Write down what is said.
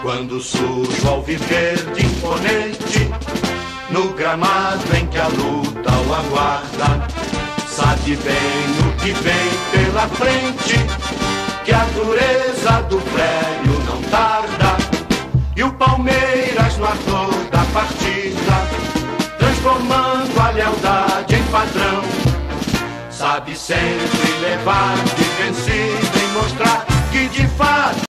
Quando surge o alviverde imponente, no gramado em que a luta o aguarda, sabe bem o que vem pela frente, que a dureza do prédio não tarda. E o Palmeiras no ardor da partida, transformando a lealdade em padrão, sabe sempre levar de vencido e mostrar que de fato